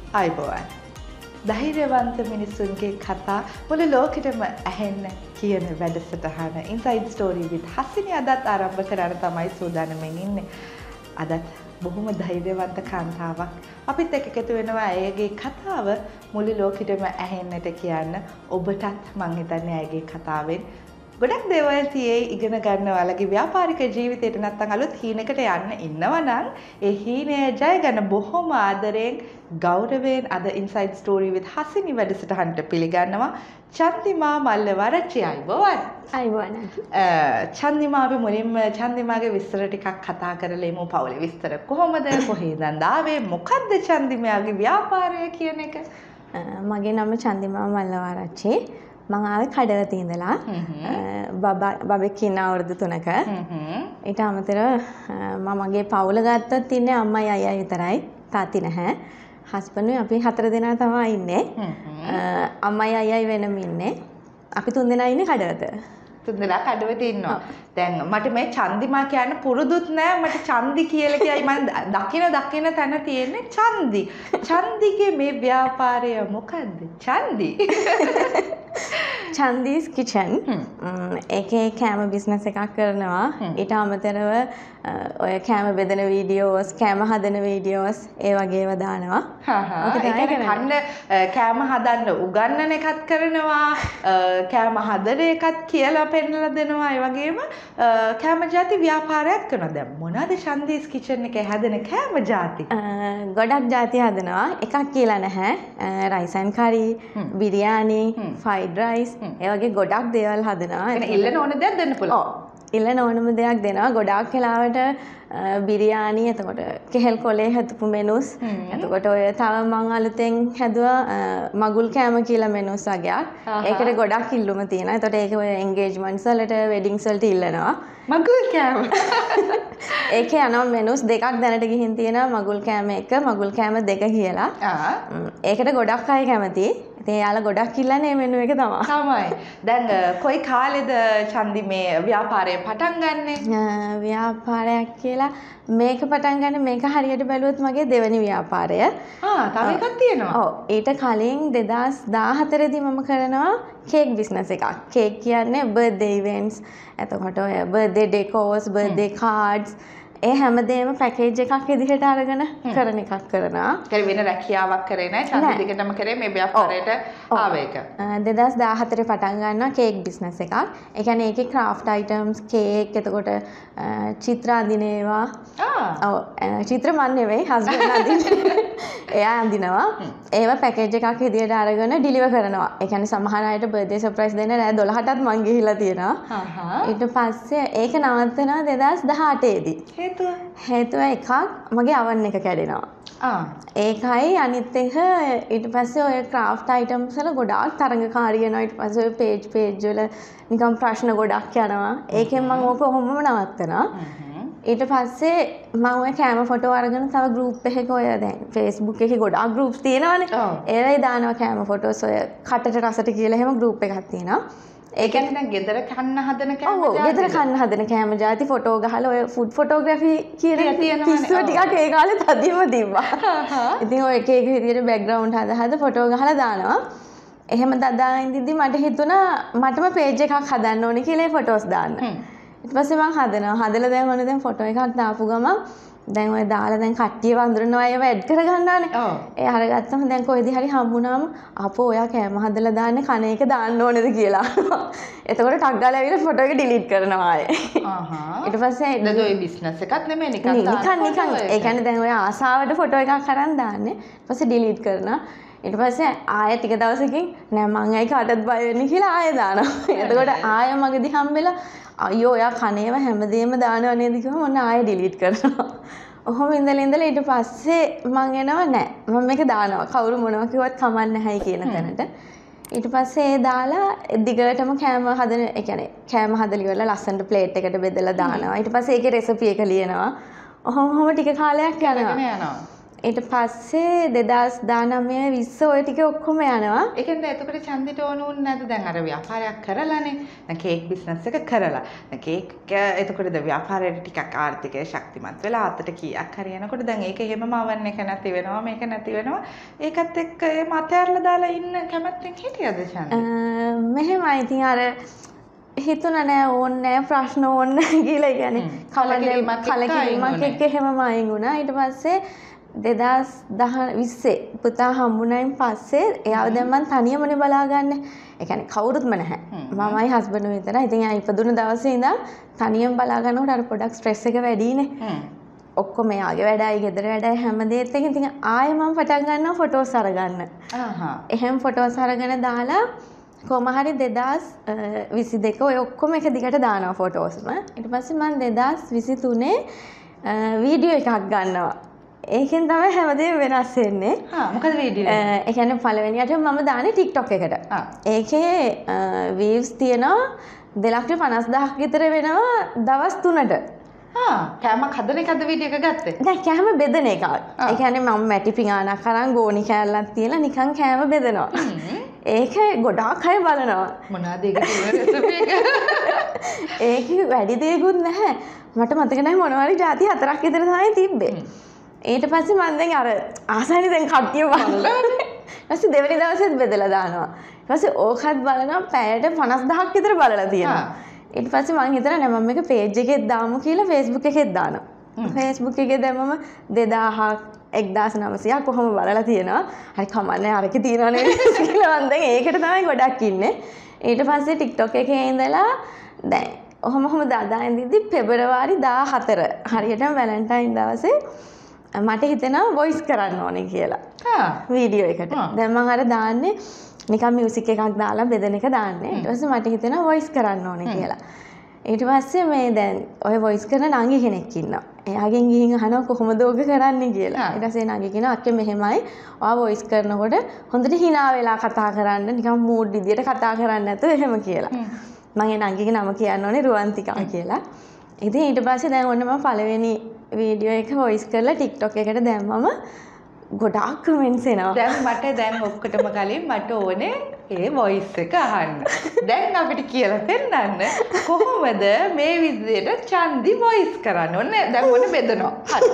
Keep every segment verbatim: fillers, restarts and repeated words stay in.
අයිබෝවන්. ධෛර්යවන්ත මිනිසුන්ගේ කතා මුළු ලෝකෙටම ඇහෙන්න කියන වැඩසටහන ඉන්සයිඩ් ස්ටෝරි විත් හසිනි අදත් ආරම්භ කරන්න තමයි සූදානම්ෙන් ඉන්නේ. අදත් බොහොම ධෛර්යවන්ත කාන්තාවක් අපිත් එක්ක එකතු වෙනවා. ඇයගේ කතාව මුළු ලෝකෙටම ඇහෙන්නට කියන්න ඔබටත් මං හිතන්නේ ඇයගේ කතාවෙන් ගොඩක් දේවල් තියෙයි ඉගෙන ගන්න ඔයාලගේ ව්‍යාපාරික ජීවිතේට නැත්තම් අලුත් හීනකට යන්න ඉන්නවා නම් ඒ හීනය ජය ගන්න බොහොම ආදරයෙන් ගෞරවයෙන් අද ඉන්සයිඩ් ස්ටෝරි විත් හසිනි වැඩසටහනට පිළිගන්නවා චන්දිමා මල්ලවරච්චි. අයිබෝවන්. අයිබෝවන්. චන්දිමා අපි මුලින්ම චන්දිමාගේ විස්තර ටිකක් කතා කරලා එමු. පවුලේ විස්තර කොහොමද, කොහේද ආවේ, මොකද්ද චන්දිමාගේ ව්‍යාපාරය කියන එක? මගේ නම චන්දිමා මල්ලවරච්චි. මං ආවේ කඩවත ඉඳලා. බබා බබෙක් ඉන්න අවුරුදු තුනක. ඊට අමතරව මම මගේ පවුල ගත්තොත් ඉන්නේ අම්මයි අයියයි විතරයි. තාත්ති නැහැ. හස්බන්ඩ් අපි හතර දෙනා තමයි ඉන්නේ. අම්මයි අයියයි වෙනම ඉන්නේ. අපි තුන් දෙනා ඉන්නේ කඩවත. තුන් දෙනා කඩවත ඉන්නවා. දැන් මට මේ චන්දිමා කියන්න පුරුදුත් නෑ. මට චන්දි කියලා කියයි මම දකින දකින තැන තියෙන්නේ චන්දි. චන්දිගේ මේ ව්‍යාපාරය මොකද්ද? චන්දි. චන්දීස් කිචන්. ඒකේ කෑම බිස්නස් එකක් කරනවා. ඊට අමතරව ඔය කෑම බෙදෙන වීඩියෝස්, කෑම හදන වීඩියෝස් ඒ වගේ ඒවා දානවා. හා හා. ඒ කියන්නේ කන්න කෑම හදන්න උගන්වන එකත් කරනවා. කෑම හදන එකත් කියලා පෙන්නලා දෙනවා. ඒ වගේම කෑම ಜಾති ව්‍යාපාරයක් කරනවා. දැන් මොනවාද චන්දීස් කිචන් එකේ හැදෙන කෑම ಜಾති? ගොඩක් ಜಾති හදනවා. එකක් කියලා නැහැ. Rice and curry, biryani, fried rice ඒ වගේ ගොඩක් දේවල් හදනවා. يعني ඉල්ලන ඕන දෙයක් දෙන්න පුළුවන්. ඔව්. ඉල්ලන ඕනම දෙයක් දෙනවා. ගොඩාක් වෙලාවට බිරියානි, එතකොට කෙහෙල් කොලේ හදපු මෙනුස්, එතකොට ඔය තව මං අලුතෙන් හැදුවා මගුල් කෑම කියලා මෙනුස් වගේක්. ඒකට ගොඩක් ඉල්ලුම තියෙනවා. එතකොට ඒක ඔය එන්ගේජ්මන්ට්ස් වලට, වෙඩින්ග්ස් වලට ඉල්ලනවා. මගුල් කෑම. ඒකේ යනවා මෙනුස් දෙකක් දැනට ගිහින් තියෙනවා. මගුල් කෑම එක, මගුල් කෑම දෙක කියලා. ඒකට ගොඩක් අය කැමතියි. ඉතින් එයාලා ගොඩක් ඉල්ලන්නේ මෙනු එක තමයි. තමයි. දැන් කොයි කාලෙද චන්දි මේ ව්‍යාපාරය පටන් ගන්නෙ? ව්‍යාපාරයක් කියලා මේක පටන් ගන්න මේක හරියට බැලුවොත් මගේ දෙවෙනි ව්‍යාපාරය. ආ තව එකක් තියෙනවා. ඔව්. ඊට කලින් දෙදාස් දාහතර දී මම කරනවා කේක් බිස්නස් එකක්. කේක් කියන්නේ බර්ත්ඩේ ඉවෙන්ට්ස්, එතකොට ඔය බර්ත්ඩේ ඩෙකෝස්, බර්ත්ඩේ කාඩ්ස් ඒ හැමදේම පැකේජ් එකක් විදිහට අරගෙන කරන එකක් කරනවා. ඒක වෙන රැකියාවක් කරේ නෑ. චන්දි දිගටම කරේ මේ ව්‍යාපාරයට ආව එක. දෙදාස් දාහතර පටන් ගන්නවා කේක් බිස්නස් එකක්. ඒ කියන්නේ ඒකේ ක්‍රාෆ්ට් අයිටම්ස්, කේක්, එතකොට චිත්‍ර අඳින ඒවා. ආ. ඔව්. චිත්‍ර මන් නෙවෙයි හස්බන්ඩ් අඳින්නේ. එයා අඳිනවා. ඒවා පැකේජ් එකක් විදිහට අරගෙන ඩිලිවර් කරනවා. ඒ කියන්නේ සමහර අයට බර්ත්ඩේ සර්ප්‍රයිස් දෙන්න රෑ දොළහටත් මං ගිහිල්ලා තියෙනවා. හා. ඊට පස්සේ ඒක නවත්තනවා දෙදාස් දහඅටේ දී. හේතුව හේතුව එකක් මගේ අවන් එක කැඩෙනවා. ආ ඒකයි අනිත් එක ඊට පස්සේ ඔය ක්‍රාෆ්ට් අයිටම්ස් වල ගොඩාක් තරඟකාරී වෙනවා. ඊට පස්සේ ඔය පේජ් පේජ් වල නිකන් ප්‍රශ්න ගොඩක් යනවා. ඒකෙන් මම ඕක කොහොමම නවත්තනවා. ඊට පස්සේ මම ඔය කැම ෆොටෝ අරගෙන තව ගෲප් එකක ඔය දැන් Facebook එකේ ගොඩාක් ගෲප්ස් තියෙනවානේ. ඒවයි දානවා කැම ෆොටෝස් ඔය කටට රසට කියලා එහෙම ගෲප් එකක් තියෙනවා. ඒ කියන්නේ දැන් ගෙදර කන්න හදන කෑම ඔව් ගෙදර කන්න හදන කෑම ಜಾති ෆොටෝ ගහලා ඔය ෆුඩ් ෆොටෝග්‍රැෆි කියන පිස්සුව ටිකක් ඒ කාලේ තදියම තිබ්බා. ඉතින් ඔය එක එක විදියට බෑග්ග්‍රවුන්ඩ් හද හද ෆොටෝ ගහලා දානවා. එහෙම දදා ඉඳිද්දි මට හිතුණා මටම පේජ් එකක් හදන්න ඕනේ කියලා ඒ ෆොටෝස් දාන්න. ඊට පස්සේ මම හදනවා. හදලා දැන් ඔන්න දැන් ෆොටෝ එකක් දාපු ගමන් දැන් ඔය දාලා දැන් කට්ටිය වඳුරනවා ඒව ඇඩ් කර ගන්නවානේ. ඔව්. ඒ අරගත්තම දැන් කොයිදි හරි හම්බුනාම අපෝ ඔයා කෑම හදලා දාන්නේ කන එක දාන්න ඕනේද කියලා. එතකොට ටක් ගාලා ඇවිල්ලා ෆොටෝ එක ඩිලීට් කරනවා ආයේ. ආහා. ඊට පස්සේ දැන් ඔය බිස්නස් එකක් නෙමෙයි නිකන් නිකන් නිකන් ඒ කියන්නේ දැන් ඔය ආසාවට ෆොටෝ එකක් අරන් දාන්නේ. ඊට පස්සේ ඩිලීට් කරනවා. ඊට පස්සේ ආයෙ ටික දවසකින් නෑ මං ඇයි කාටවත් බය වෙන්නේ කියලා ආයෙ දානවා. එතකොට ආයෙ මගදී හම්බෙලා අයියෝ ඔයා කනේව හැමදේම දානව නේද කිව්වම ඔන්න ආයෙ ඩිලීට් කරනවා. ඔහොම ඉඳලා ඉඳලා ඊට පස්සේ මං එනවා නෑ මම මේක දානවා. කවුරු මොනවා කිව්වත් කමක් නැහැයි කියන තැනට. ඊට පස්සේ ඒ දාලා දිගටම කෑම හදන ඒ කියන්නේ කෑම හදලා ඉවරලා ලස්සනට ප්ලේට් එකට බෙදලා දානවා. ඊට පස්සේ ඒකේ රෙසිපි එක ලියනවා. ඔහොම ඔහොම ටික කාලයක් යනවා. ඊට පස්සේ දෙදාස් දානමය විස්ස ඔය ටික ඔක්කොම යනවා. ඒ කියන්නේ එතකොට ඡන්දිට ඕන උන්නේ නැද්ද? දැන් අර ව්‍යාපාරයක් කරලානේ. දැන් කේක් බිස්නස් එක කරලා. දැන් කේක් එතකොට ද ව්‍යාපාරයට ටිකක් ආර්ථිකය ශක්තිමත් වෙලා අතට කීයක් හරි යනකොට දැන් ඒක එහෙමම අවන්න එක නැති වෙනවා මේක නැති වෙනවා. ඒකත් එක්ක ඒ මතයarලා දාලා ඉන්න කැමැත්තෙන් හිටියද ඡන්දි? මෙහෙමයි ඉතින් අර හිතුණා නෑ ඕන්නේ නෑ ප්‍රශ්න ඕන්නේ කියලා කියන්නේ කලකිරීමක් කලකිරීමක් එක්ක එහෙමම අයින් වුණා. ඊට පස්සේ දෙදාස් විස්සේ පුතා හම්බුනයින් පස්සේ එයාව දැන් මං තනියමනේ බලාගන්නේ. ඒ කියන්නේ කවුරුත්ම නැහැ. මමයි හස්බන්ඩ් විතරයි. ඉතින් එයා ඉපදුණු දවසේ ඉඳන් තනියම බලා ගන්නකොට අර පොඩක් ස්ට්‍රෙස් එක වැඩිනේ. ඔක්කොම එයාගේ වැඩයි, ගෙදර වැඩයි හැමදේත් එක. ඉතින් ආයෙ මම පටන් ගන්නවා ෆොටෝස් අරගන්න. ආහා. එහෙම ෆොටෝස් අරගෙන දාලා කොහොම හරි දෙදාස් විසි දෙක ඔය ඔක්කොම එක දිගට දානවා ෆොටෝස්ම. ඊට පස්සේ මම දෙදාස් විසි තුනේ වීඩියෝ එකක් ගන්නවා. ඒකෙන් තමයි හැමදේම වෙනස් වෙන්නේ. හා මොකද වීඩියෝ? ඒ කියන්නේ පළවෙනියට මම දාන්නේ TikTok එකට. ඒකේ views තියෙනවා දෙලක්ෂ පනස් දහසක් විතර වෙනවා දවස් තුනට. හා කෑමක් හදන එකද වීඩියෝ එක ගත්තේ? නෑ කෑම බෙදන එකක්. ඒ කියන්නේ මම මැටි පිඟානක් අරන් ගෝණි කෑල්ලක් තියලා නිකන් කෑම බෙදනවා. ඒක ගොඩාක් අය බලනවා. මොනවද ඒක කියන රෙසිපි එක? ඒක වැඩි දෙයක්වත් නැහැ. මට මතක නැහැ මොනවා හරි જાති හතරක් විතර තමයි තිබ්බේ. ඊට පස්සේ මම දැන් අර ආසයිනේ දැන් කට්ටිය බලනවා. ඊපස්සේ දෙවෙනි දවසෙත් බෙදලා දානවා. ඊට පස්සේ ඕකත් බලනවා පැයට පනස් දහසක් විතර බලලා තියෙනවා. ඊට පස්සේ මම හිතනවා නෑ මම මේක පේජ් එකෙත් දාමු කියලා Facebook එකෙත් දානවා. Facebook එකේ දැම්මම දෙදාහක් එක්දාස් නවසියක් කොහොම බලලා තියෙනවා. හරි කමන්නේ අරකේ තියනවා නේද කියලා මම දැන් ඒකට තමයි ගොඩක් ඉන්නේ. ඊට පස්සේ TikTok එකේ ඉඳලා දැන් ඔහොම ඔහොම දාදා ඉඳිද්දි පෙබරවාරි දාහතර හරියටම වැලන්ටයින් දවසේ මට හිතෙනවා වොයිස් කරන්න ඕනේ කියලා. ආ වීඩියෝ එකට. දැන් මම අර දාන්නේ නිකන් මියුසික් එකක් දාලා බෙදෙන එක දාන්නේ. ඊට පස්සේ මට හිතෙනවා වොයිස් කරන්න ඕනේ කියලා. ඊට පස්සේ මේ දැන් ඔය වොයිස් කරන නංගි කෙනෙක් ඉන්නවා. එයාගෙන් ගිහින් අහනවා කොහොමද ඔක කරන්නේ කියලා. ඊට පස්සේ නංගි කියනවා අක්කේ මෙහෙමයි. ඔයා වොයිස් කරනකොට හොඳට hina වෙලා කතා කරන්න නිකන් මූඩ් විදියට කතා කරන්න නැතුව එහෙම කියලා. මම ඒ නංගිගේ නම කියන්න ඕනේ රුවන්තිකා කියලා. ඉතින් ඊට පස්සේ දැන් ඔන්න මම පළවෙනි වීඩියෝ එක වොයිස් කරලා TikTok එකට දැම්මම ගොඩාක් කමෙන්ට්ස් එනවා. දැන් මට දැන් ඔක්කොටම කලින් මට ඕනේ ඒ වොයිස් එක අහන්න. දැන් අපිට කියලා පෙන්නන්න කොහොමද මේ විදිහට චන්දි වොයිස් කරන්න ඕනේ. දැන් ඔන්න බෙදනවා. හරි.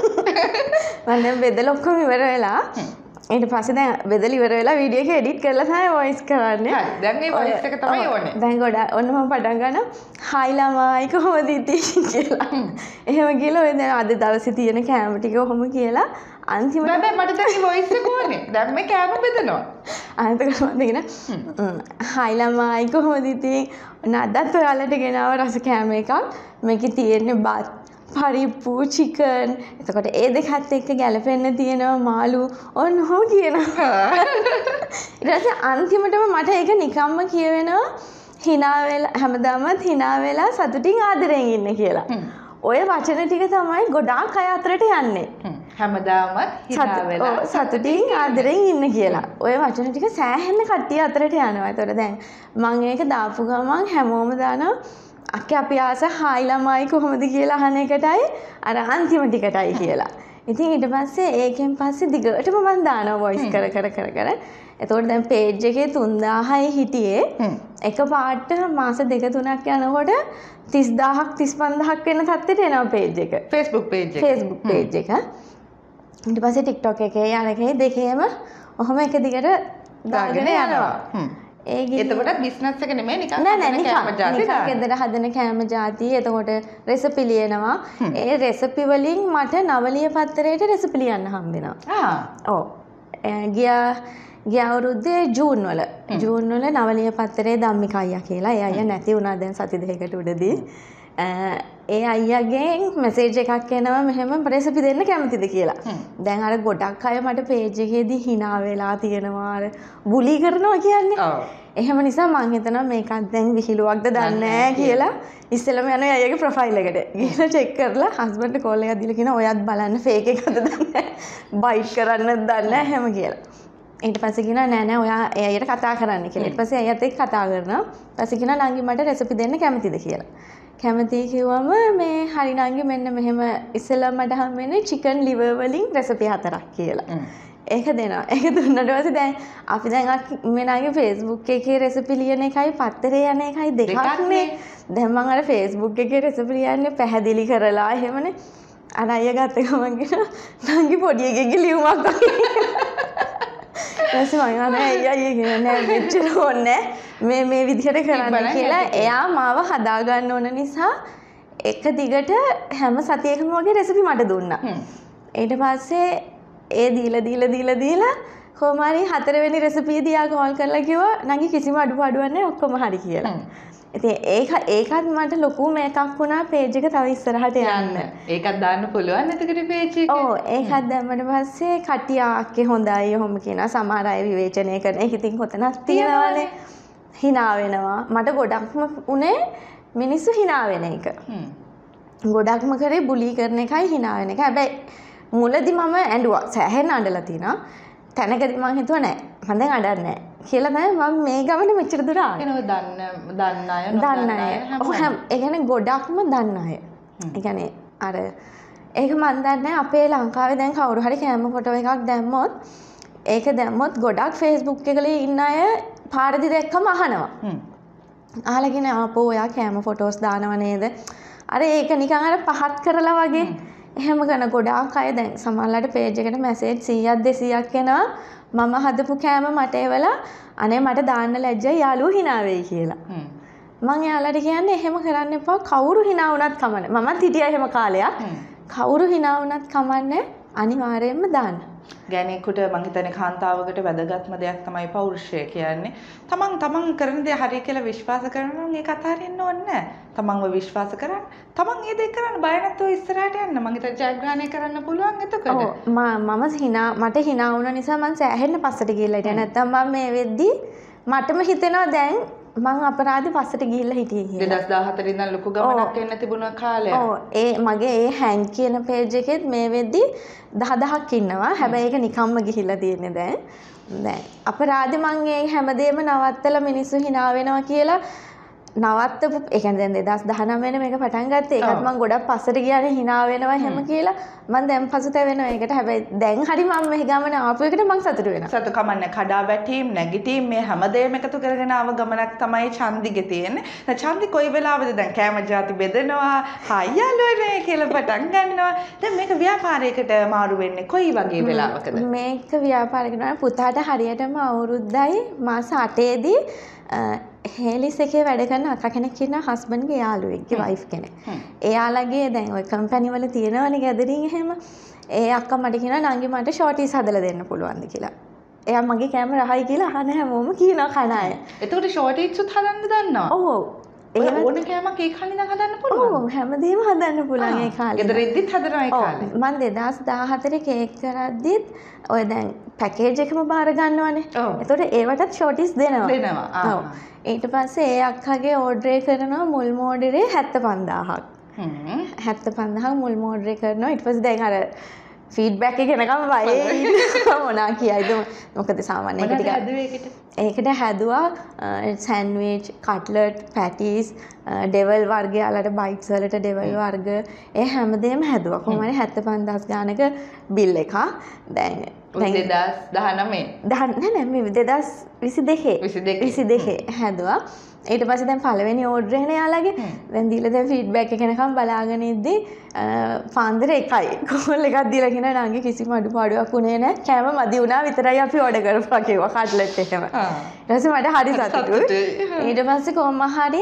මම දැන් බෙදලා ඔක්කොම ඉවර වෙලා ඊට පස්සේ දැන් බෙදලා ඉවර වෙලා වීඩියෝ එක එඩිට් කරලා තමයි වොයිස් කරන්නේ. හරි. දැන් මේ වොයිස් එක තමයි ඕනේ. දැන් ගොඩාක් ඔන්න මම පටන් ගන්නවා. හායි ළමයි කොහොමද ඉතින් කියලා. එහෙම කියලා ඔය දැන් අද දවසේ තියෙන කෑම ටික ඔහොම කියලා අන්තිමට බෑ මට දැන් වොයිස් එක ඕනේ. දැන් මේ කෑම බෙදනවා. අන්තිමට මම දෙගෙන හායි ළමයි කොහොමද ඉතින් නඩත් ඔයාලට ගෙනාව රස කෑම එකක්. මේකේ තියෙන්නේ බත් පරිප්පු චිකන් එතකොට ඒ දෙකත් එක්ක ගැලපෙන්න තියෙනවා මාළු ඔන්න ඔහොම කියනවා. ඊට පස්සේ අන්තිමටම මට ඒක නිකම්ම කියවෙනවා hina වෙලා හැමදාමත් hina වෙලා සතුටින් ආදරෙන් ඉන්න කියලා. ඔය වචන ටික තමයි ගොඩාක් අය අතරට යන්නේ. හැමදාමත් hina වෙලා සතුටින් ආදරෙන් ඉන්න කියලා. ඔය වචන ටික සෑහෙන කට්ටිය අතරට යනවා. ඒතකොට දැන් මම ඒක දාපු ගමන් හැමෝම දානවා අක්කේ අපි ආස හායි ළමයි කොහොමද කියලා අහන එකටයි අර අන්තිම ටිකටයි කියලා. ඉතින් ඊට පස්සේ ඒකෙන් පස්සේ දිගටම මම දානවා වොයිස් කර කර කර කර. එතකොට දැන් පේජ් එකේ තුන්දාහයි හිටියේ එක පාට මාස දෙක තුනක් යනකොට තිස් දාහක් තිස් පන්දාහක් වෙන තත්ත්වයට එනවා පේජ් එක. Facebook page එක. Facebook page එක. ඊට පස්සේ TikTok එකේ යන එකේ දෙකේම ඔහොම එක දිගට දාගෙන යනවා. එතකොට බිස්නස් එක නෙමෙයි නිකන් නෑ නෑ නිකන් නිකන් ගෙදර හදන කෑම ಜಾති. එතකොට රෙසිපි ලියනවා. ඒ රෙසිපි වලින් මට නවලිය පත්තරේට රෙසිපි ලියන්න හම්බෙනවා. ආ ඔව් ගියා ගිය අවුරුද්දේ ජූන් වල ජූන් වල නවලිය පත්තරේ ධම්මික අයියා කියලා. ඒ අයියා නැති වුණා දැන් සති දෙකකට උඩදී. ඒ අයියාගෙන් මෙසේජ් එකක් එනවා මෙහෙම රෙසිපි දෙන්න කැමතිද කියලා. දැන් අර ගොඩක් අය මට පේජ් එකේදී hina වෙලා තියෙනවා අර බුලි කරනවා කියන්නේ. ඔව්. එහෙම නිසා මං හිතනවා මේකත් දැන් විහිළුවක්ද දන්නේ නැහැ කියලා ඉස්සෙල්ලම යනවා අයියාගේ ප්‍රොෆයිල් එකට. ගිහලා චෙක් කරලා හස්බන්ඩ්ට කෝල් එකක් දීලා කියනවා ඔයත් බලන්න ෆේක් එකක්ද දන්නේ නැහැ. බයිට් කරන්නද දන්නේ නැහැ හැම කියලා. ඊට පස්සේ කියනවා නෑ නෑ ඔයා ඒ අයියට කතා කරන්න කියලා. ඊට පස්සේ අයියත් එක්ක කතා කරනවා. ඊට පස්සේ කියනවා නංගි මට රෙසිපි දෙන්න කැමතිද කියලා. කැමති කිව්වම මේ හරි නංගි මෙන්න මෙහෙම ඉස්සෙල්ලා මට හම්බෙන්නේ චිකන් ලිවර් වලින් රෙසිපි හතරක් කියලා. ඒක දෙනවා. ඒක දුන්නට පස්සේ දැන් අපි දැන් මේ නංගි Facebook එකේ රෙසිපි ලියන එකයි පත්තරේ යන එකයි දෙකක්නේ. දැන් මම අර Facebook එකේ රෙසිපි ලියන්නේ පැහැදිලි කරලා එහෙමනේ. අර අයියා ගත්ත ගමන් කියන නංගි පොඩි එකෙක්ගේ ලියුමක් වගේ. ඊපස්සේ මම අර අයියා කියන්නේ නෑ මෙච්චර ඕනේ මේ මේ විදිහට කරන්න කියලා එයා මාව හදා ගන්න ඕන නිසා එක දිගට හැම සතියකම වගේ රෙසිපි මට දුන්නා. ඊට පස්සේ ඒ දීලා දීලා දීලා දීලා කොහොම හරි හතරවෙනි රෙසිපිය දිහා කෝල් කරලා කිව්වා නංගි කිසිම අඩුපාඩුවක් නැහැ ඔක්කොම හරි කියලා. ඉතින් ඒක ඒකත් මට ලොකු මේකක් වුණා පේජ් එක තව ඉස්සරහට යන්න. ඒකත් දාන්න පුළුවන් එතකොට පේජ් එකේ. ඔව් ඒකත් දැම්මට පස්සේ කට්ටිය ආක්කේ හොඳයි ඔහොම කියනවා. සමහර අය විවේචනය කරන එක ඉතින් කොතනක් තියනවානේ. hina වෙනවා. මට ගොඩක්ම උනේ මිනිස්සු hina වෙන එක. ගොඩක්ම කරේ බුලි කරන එකයි hina වෙන එක. හැබැයි මුලදී මම ඇඬුවා. සෑහෙන අඬලා තිනා. තැනකදී මං හිතුවා නෑ. මම දැන් අඬන්නේ නෑ. කියලා තමයි මම මේ ගමනේ මෙච්චර දුර ආවේ. එනවා දන්න දන්න අය නොදන්න අය. ඔව් හැම ඒ කියන්නේ ගොඩක්ම දන්න අය. ඒ කියන්නේ අර ඒක මන් දන්නේ අපේ ලංකාවේ දැන් කවුරු හරි කැම ෆොටෝ එකක් දැම්මොත් ඒක දැම්මොත් ගොඩක් Facebook එකේ ඉන්න අය පාරදී දැක්කම අහනවා. අහලා කියන ආපෝ ඔයා කැම ෆොටෝස් දානව නේද? අර ඒක නිකන් අර පහත් කරලා වගේ එහෙම කරන ගොඩාක් අය දැන් සමහරලාට පේජ් එකට මැසේජ් සීයක් දෙසීයක් එනවා මම හදපු කෑම මට එවලා අනේ මට දාන්න ලැජ්ජයි යාළුවෝ hina වෙයි කියලා. මම යාළුවාට කියන්නේ එහෙම කරන්න එපා කවුරු hina වුණත් කමන්නේ. මමත් හිටියා එහෙම කාලයක්. කවුරු hina වුණත් කමන්නේ අනිවාර්යයෙන්ම දාන්න. ගෑණියෙකුට මං හිතන්නේ කාන්තාවකට වැදගත්ම දෙයක් තමයි පෞරුෂය කියන්නේ. තමන් තමන් කරන දේ හරි කියලා විශ්වාස කරනවා නම් ඒක අතාරින්න ඕනේ නැහැ. තමන්ව විශ්වාස කරන්න. තමන් ඒ දේ කරන්න බය නැතුව ඉස්සරහට යන්න. මං හිතන්නේ ජයග්‍රහණය කරන්න පුළුවන් එතකොට. ඔව් මම hina මට hina වුණ නිසා මං සෑහෙන්න පස්සට ගිහිල්ලා හිටියා. නැත්තම් මම මේ වෙද්දි මටම හිතෙනවා දැන් මං අපරාධි පස්සට ගිහිල්ලා හිටියේ කියලා. දෙදාස් දාහතර ඉඳන් ලොකු ගමනක් එන්න තිබුණ කාලයක්. ඔව් ඒ මගේ ඒ හැන් කියන පේජ් එකෙත් මේ වෙද්දි දහ දහක් ඉන්නවා. හැබැයි ඒක නිකම්ම ගිහිල්ලා තියෙන්නේ දැන්. දැන් අපරාධි මං ඒ හැමදේම නවත්තලා මිනිස්සු hina වෙනවා කියලා නවත්තපු ඒ කියන්නේ දැන් දෙදාස් දහනවය වෙන මේක පටන් ගත්තේ. ඒකත් මං ගොඩක් පස්සට ගියානේ hina වෙනවා හැම කියලා. මං දැන් පසුතැවෙනවා ඒකට. හැබැයි දැන් හරි මම මේ ගමන ආපු එකට මං සතුටු වෙනවා. සතුට කමන්නේ කඩා වැටීම් නැගිටීම් මේ හැමදේම එකතු කරගෙන ආව ගමනක් තමයි චන්දිගේ තියෙන්නේ. දැන් චන්දි කොයි වෙලාවද දැන් කැම જાති බෙදනවා, හයියලුවනේ කියලා පටන් ගන්නවා. දැන් මේක ව්‍යාපාරයකට මාරු වෙන්නේ කොයි වගේ වෙලාවකද? මේක ව්‍යාපාරයකට නෑ පුතාට හරියටම අවුරුද්දයි මාස අටේදී හේලිස් එකේ වැඩ කරන අක්කා කෙනෙක් ඉන්නවා හස්බන්ඩ්ගේ යාළුවෙක්ගේ වයිෆ් කෙනෙක්. එයාලගේ දැන් ওই කම්පැනි වල තියෙනවනේ ගැදරින් එහෙම. ඒ අක්කා මට කියනවා නංගි මට ෂෝටිස් හදලා දෙන්න පුළුවන්ද කියලා. එයා මගේ කැම රහයි කියලා අහන හැමෝම කියනවා කන අය. එතකොට ෂෝටිස් උත් හදන්න දන්නවා. ඔව් ඔව්. ඒ ඕන කෑමක් ඒ කාලේ ඉඳන් හදන්න පුළුවන්. ඔව් හැමදේම හදන්න පුළුවන් ඒ කාලේ. ගෙදර ඉද්දිත් හදනවා ඒ කාලේ. මම දෙදාස් දාහතරේ කේක් කරද්දිත් ඔය දැන් පැකේජ් එකම බාර ගන්නවනේ. එතකොට ඒවටත් ෂෝටිස් දෙනවා. දෙනවා. ඔව්. ඊට පස්සේ ඒ අක්කගේ ඕඩරේ කරනවා මුල් මෝඩරේ හැත්තෑ පන්දාහක්. හ්ම්. හැත්තෑ පන්දාහක් මුල් මෝඩරේ කරනවා. ඊට පස්සේ දැන් අර ෆීඩ්බැක් එක එනකම් වයේ මොනා කියයිද මොකද සාමාන්‍ය එක ටික ඒකට හැදුවා සෑන්ඩ්විච් කට්ලට් පැටිස් ඩෙවල් වර්ගය යාලට බයිට්ස් වලට ඩෙවල් වර්ග ඒ හැමදේම හැදුවා කොහොම හරි හැත්තෑ පන්දාස් ගානක බිල් එකක් දැන් දෙදාස් දහනවය දහ නෑ නෑ මේ දෙදාස් විසි දෙකේ විසි දෙකේ හැදුවා ඊට පස්සේ දැන් පළවෙනි ඕඩර් එකනේ යාළගේ දැන් දීලා දැන් ෆීඩ්බැක් එක එනකම් බලාගෙන ඉද්දි පාන්දර එකයි කෝල් එකක් දීලා කියන නංගි කිසිම අඩුපාඩුවක් උනේ නැහැ කෑම මදි වුණා විතරයි අපි ඕඩර් කරපුවා කිව්වා කට්ලට් එකම ඊට පස්සේ මට හරි සතුටුයි ඊට පස්සේ කොහොම හරි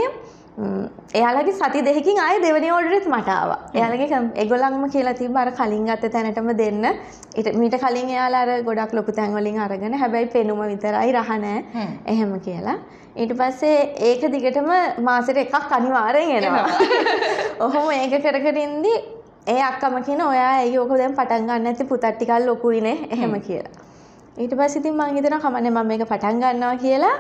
එයාලගේ සති දෙකකින් ආයේ දෙවෙනි ඕඩරෙත් මට ආවා. එයාලගේ ඒගොල්ලන්ම කියලා තිබ්බ අර කලින් ගත්ත තැනටම දෙන්න. ඊට කලින් එයාලා අර ගොඩක් ලොකු තැන් වලින් අරගෙන හැබැයි පෙනුම විතරයි රහ නැහැ. එහෙම කියලා. ඊට පස්සේ ඒක දිගටම මාසෙට එකක් අනිවාර්යෙන් එනවා. ඔහොම ඒක කර කර ඉඳි ඒ අක්කම කියන ඔයා ඇයි ඕක දැන් පටන් ගන්න නැති පුතත් ටිකක් ලොකුයිනේ එහෙම කියලා. ඊට පස්සේ ඉතින් මං හිතනවා කමන්නේ මම මේක පටන් ගන්නවා කියලා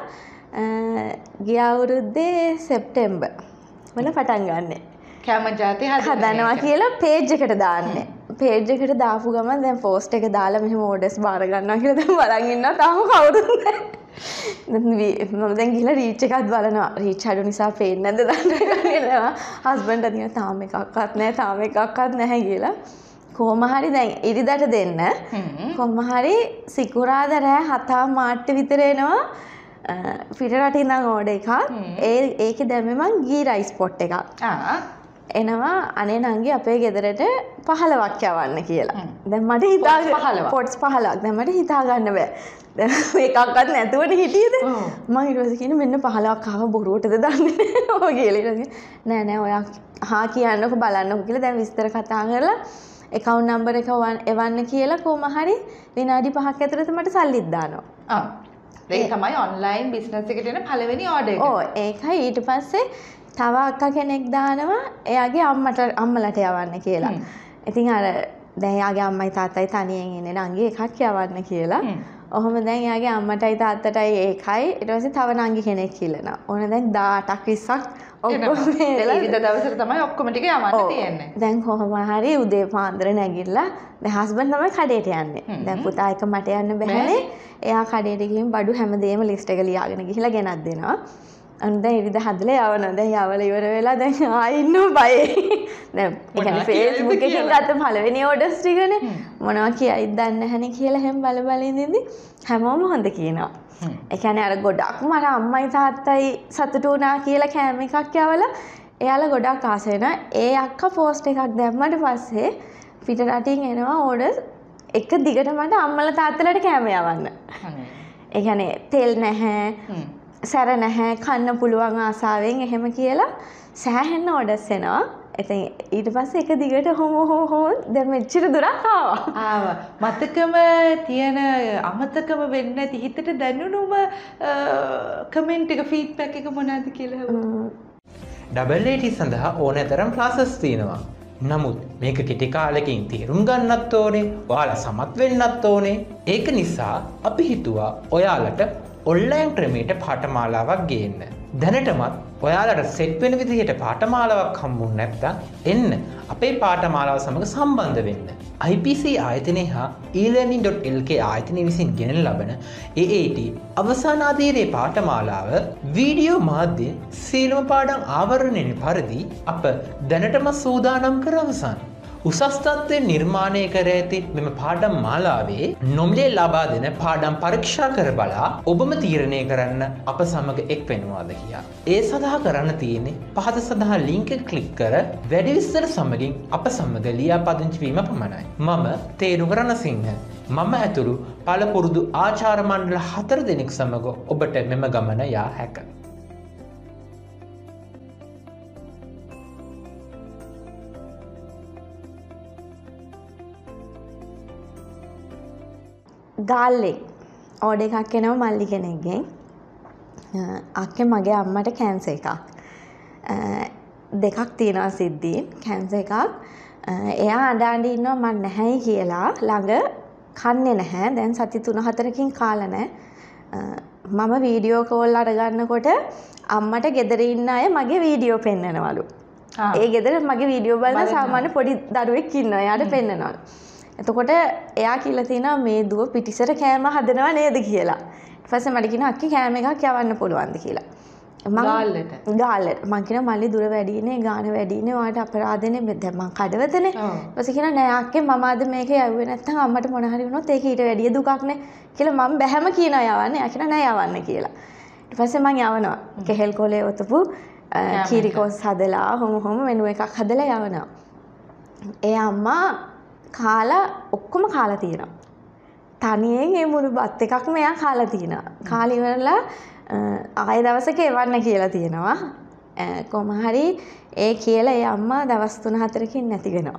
ගිය අවුරුද්දේ සෙප්තැම්බර් වල පටන් ගන්නෙ. කැම જાති හදනවා කියලා පේජ් එකට දාන්නේ. පේජ් එකට දාපු ගමන් දැන් පෝස්ට් එක දාලා මෙහෙම ඕඩර්ස් බාර ගන්නවා කියලා දැන් බලන් ඉන්නවා තාම කවුරුත් නැහැ. මම දැන් ගිහලා රීච් එකක් බලනවා. රීච් අඩු නිසා පේන්නේ නැද්ද දන්නේ නැහැ. හස්බන්ඩ් අදින තාම එකක්වත් නැහැ තාම එකක්වත් නැහැ කියලා. කොහොම හරි දැන් ඉරිදට දෙන්න. කොහොම හරි සිකුරාදා රෑ හතම මාට්ට විතර එනවා. පිට රටින් ඉඳන් ඕඩර් එකක්. ඒ ඒකේ දැම්මේ මං ගී රයිස් පොට් එකක්. ආ එනවා අනේ නංගි අපේ ගෙදරට පහළවක් යවන්න කියලා. දැන් මට හිතා ගන්න පොට්ස් පහළක්. දැන් මට හිතා ගන්න බෑ. දැන් මේකක්වත් නැතුවනේ හිටියේද? මම ඊට පස්සේ කියන්නේ මෙන්න පහළවක් ආව බොරුවටද දන්නේ ඔය කියලා. නෑ නෑ ඔයා හා කියන්නකො බලන්නකො කියලා දැන් විස්තර කතා කරලා account number එක එවන්න කියලා කොහොම හරි විනාඩි පහක් ඇතුළත මට සල්ලිත් දානවා. ආ ඒක තමයි online business එකට එන පළවෙනි order එක. ඔව් ඒකයි ඊට පස්සේ තව අක්කා කෙනෙක් දානවා එයාගේ අම්මට අම්මලට යවන්න කියලා. ඉතින් අර දැන් එයාගේ අම්මයි තාත්තයි තනියෙන් ඉන්නේ නංගි එකක් යවන්න කියලා. ඔහොම දැන් එයාගේ අම්මටයි තාත්තටයි ඒකයි ඊට පස්සේ තව නංගි කෙනෙක් ඉල්ලනවා. ඕන දැන් දාඅටක් විස්සක් ඔක්කොම වෙලා ඊට දවසට තමයි ඔක්කොම ටික යවන්න තියෙන්නේ. දැන් කොහොම හරි උදේ පාන්දර නැගිටලා දැන් හස්බන්ඩ් තමයි කඩේට යන්නේ. දැන් පුතා එක මට යන්න බැහැනේ. එයා කඩේට ගිහින් බඩු හැමදේම ලිස්ට් එක ලියාගෙන ගිහිලා ගෙනත් දෙනවා. අන්න දැන් ඉරිද හදලා යවනවා. දැන් යවලා ඉවර වෙලා දැන් ආයි ඉන්නව බයයි. දැන් ඒ කියන්නේ Facebook එකෙන් ගත්ත පළවෙනි ඕඩර්ස් ටිකනේ මොනවා කියයිද දන්නේ නැහනේ කියලා හැම බල බල ඉඳින්දි හැමෝම හොඳ කියනවා. ඒ කියන්නේ අර ගොඩක්ම අර අම්මයි තාත්තයි සතුටු වුණා කියලා කෑම එකක් යවලා එයාලා ගොඩක් ආස වෙනවා. ඒ අක්කා පෝස්ට් එකක් දැම්මට පස්සේ පිට රටින් එනවා ඕඩර්ස් එක දිගට මට අම්මලා තාත්තලාට කෑම යවන්න. ඒ කියන්නේ තෙල් නැහැ. සැර නැහැ කන්න පුළුවන් ආසාවෙන් එහෙම කියලා සෑහෙන්න ඕඩර්ස් එනවා. ඉතින් ඊට පස්සේ එක දිගට හොම හොම හොම දැන් මෙච්චර දුරක් ආවා. ආවා. මතකම තියෙන අමතකම වෙන්නේ නැති හිතට දැනුණුම කමෙන්ට් එක ෆීඩ්බැක් එක මොනවද කියලා හවුවා. ඩබල් ඒ ටී සඳහා ඕනෑතරම් ක්ලාසස් තියෙනවා. නමුත් මේක කෙටි කාලෙකින් තේරුම් ගන්නත් ඕනේ. ඔයාලා සමත් වෙන්නත් ඕනේ. ඒක නිසා අපි හිතුවා ඔයාලට ඔන්ලයින් ක්‍රමයට පාඨමාලාවක් ගේන්න. දැනටමත් ඔයාලට සෙට් වෙන විදිහට පාඨමාලාවක් හම්බුනේ නැත්නම් එන්න අපේ පාඨමාලාව සමග සම්බන්ධ වෙන්න. I P C ආයතනය හා e learning dot L K ආයතනය විසින් ගෙනන ලබන A A T අවසාන අධීරයේ පාඨමාලාව වීඩියෝ මාධ්‍යයෙන් සීලම පාඩම් ආවරණය පරිදි අප දැනටම සූදානම් කර අවසන්. උසස් තත්ත්වයෙන් නිර්මාණය කර ඇති මෙම පාඩම් මාලාවේ නොමිලේ ලබා දෙන පාඩම් පරීක්ෂා කර බලා ඔබම තීරණය කරන්න අප සමග එක් වෙනවාද කියා. ඒ සඳහා කරන්න තියෙන්නේ පහත සඳහා ලින්ක් එක ක්ලික් කර වැඩි විස්තර සමගින් අප සමග ලියාපදිංචි වීම පමණයි. මම තේරුකර රණසිංහ. මම ඇතුළු පළපුරුදු ආචාර්ය මණ්ඩල හතර දෙනෙක් සමග ඔබට මෙම ගමන යා හැක. ගාල්ලෙක් ඕඩර් එකක් එනවා මල්ලි කෙනෙක්ගෙන්. අක්කේ මගේ අම්මට කැන්සර් එකක්. දෙකක් තියෙනවා සිද්ධීන් කැන්සර් එකක්. එයා අඬ අඬ ඉන්නවා මම නැහැයි කියලා ළඟ කන්නේ නැහැ. දැන් සති තුන හතරකින් කාලා නැහැ. මම වීඩියෝ කෝල් අරගන්නකොට අම්මට ගෙදර ඉන්න අය මගේ වීඩියෝ පෙන්නනවලු. ඒ ගෙදර මගේ වීඩියෝ බලන සාමාන්‍ය පොඩි දරුවෙක් ඉන්නවා. එයාට පෙන්නනවලු. එතකොට එයා කියලා තියෙනවා මේ දුව පිටිසර කෑම හදනවා නේද කියලා. ඊට පස්සේ මට කියනවා අක්කේ කෑම එකක් යවන්න පුළුවන්ද කියලා. මම ගාල්ලට ගාල්ලට මං කියනවා මල්ලි දුර වැඩිනේ ගාන වැඩිනේ ඔයාලට අපරාධනේ දැන් මං කඩවතනේ. ඊට පස්සේ කියනවා නෑ අක්කේ මම අද මේක යවුවේ නැත්නම් අම්මට මොන හරි වුණොත් ඒක ඊට වැඩිය දුකක් නේ කියලා මම බැහැම කියනවා යවන්න. එයා කියනවා නෑ යවන්න කියලා. ඊට පස්සේ මං යවනවා. කෙහෙල් කොලේ ඔතපු කීරිකෝස් හදලා හොම හොම මෙනු එකක් හදලා යවනවා. ඒ අම්මා කාලා ඔක්කොම කාලා තියෙනවා. තනියෙන් ඒ මුළු බත් එකක්ම එයා කාලා තියෙනවා. කාලා ඉවරලා ආයෙ දවසක එවන්න කියලා තියෙනවා. කොහොම හරි ඒ කියලා ඒ අම්මා දවස් තුන හතරකින් නැති වෙනවා.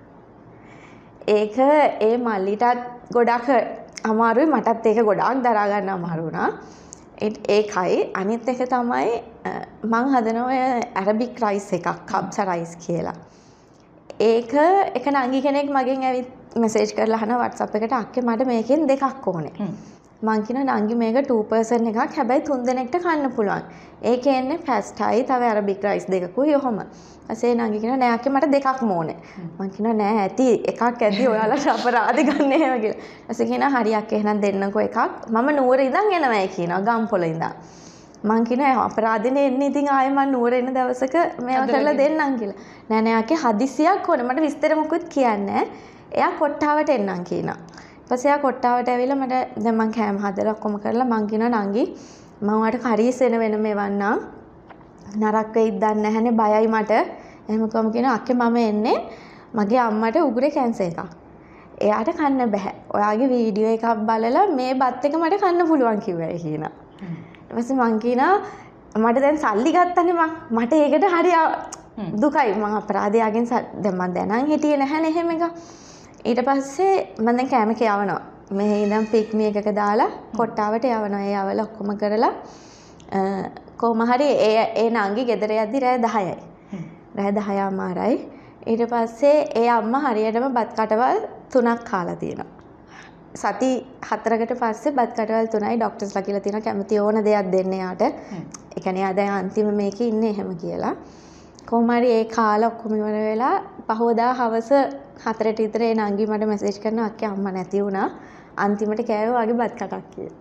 ඒක ඒ මල්ලිටත් ගොඩක් අමාරුයි මටත් ඒක ගොඩාක් දරා ගන්න අමාරු වුණා. ඒකයි අනිත් එක තමයි මං හදනවා ඇරබික් රයිස් එකක් කබ්ස රයිස් කියලා. ඒක එක නංගි කෙනෙක් මගෙන් ඇවිත් මෙසේජ් කරලා අහන WhatsApp එකට අක්කේ මට මේකෙන් දෙකක් ඕනේ. මං කියනවා නංගි මේක two person එකක්. හැබැයි තුන් දෙනෙක්ට කන්න පුළුවන්. ඒකේ එන්නේ පැස්ටයි තව අරබික් රයිස් දෙකකුයි ඔහොම. ඊපස්සේ නංගි කියනවා නෑ අක්කේ මට දෙකක්ම ඕනේ. මං කියනවා නෑ ඇති එකක් ඇති ඔයාලා අපරාධ ගන්න එහෙම කියලා. ඊපස්සේ කියනවා හරි අක්කේ එහෙනම් දෙන්නකෝ එකක්. මම නුවර ඉඳන් එනවායි කියනවා ගම්පොළ ඉඳන්. මං කියනවා අපරාධනේ එන්නේ ඉතින් ආයෙ මං නුවර එන දවසක මේවා කරලා දෙන්නම් කියලා. නෑ නෑ අක්කේ හදිසියක් ඕනේ. මට විස්තර මොකුත් කියන්නේ නෑ. එයා කොට්ටාවට එන්නම් කියනවා. ඊපස්සේ එයා කොට්ටාවට ඇවිල්ලා මට දැන් මං කෑම හදලා ඔක්කොම කරලා මං කියනවා නංගි මම ඔයාලට කරීස් වෙන වෙන මේවන්නම් නරක වෙයිද දන්නේ නැහැනේ බයයි මට. එහෙම කොහොම කියනවා අක්කේ මම එන්නේ මගේ අම්මට උගුරේ කැන්සර් එකක්. එයාට කන්න බෑ. ඔයාගේ වීඩියෝ එකක් බලලා මේ බත් එක මට කන්න පුළුවන් කිව්වයි කියනවා. ඊට පස්සේ මං කියනවා මට දැන් සල්ලි ගත්තනේ මං මට ඒකට හරි දුකයි මං අපරාධයගෙන් දැන් මං දැනන් හිටියේ නැහැනේ එහෙම එක. ඊට පස්සේ මම දැන් කෑම කියවනවා. මෙහි ඉඳන් පික්මි එකක දාලා කොට්ටාවට යවනවා. ඒ යවලා ඔක්කොම කරලා කොහොම හරි ඒ ඒ නංගි ගෙදර යද්දි රෑ දහයයි. රෑ දහය අමාරයි. ඊට පස්සේ ඒ අම්මා හරියටම බත් කටවල් තුනක් කාලා තියෙනවා. සති හතරකට පස්සේ බත් කටවල් තුනයි ડોක්ටර්ස්ලා කියලා තියෙනවා කැමති ඕන දෙයක් දෙන්න යාට. ඒ කියන්නේ ආ දැන් අන්තිම මේකේ ඉන්නේ එහෙම කියලා. කොහොම හරි ඒ කාලා ඔක්කොම ඉවර වෙලා පහවදා හවස හතරට විතර ඒ නංගි මට මැසේජ් කරනවා අක්කේ අම්මා නැති වුණා. අන්තිමට කෑවේ වගේ බත් කටක් කියලා.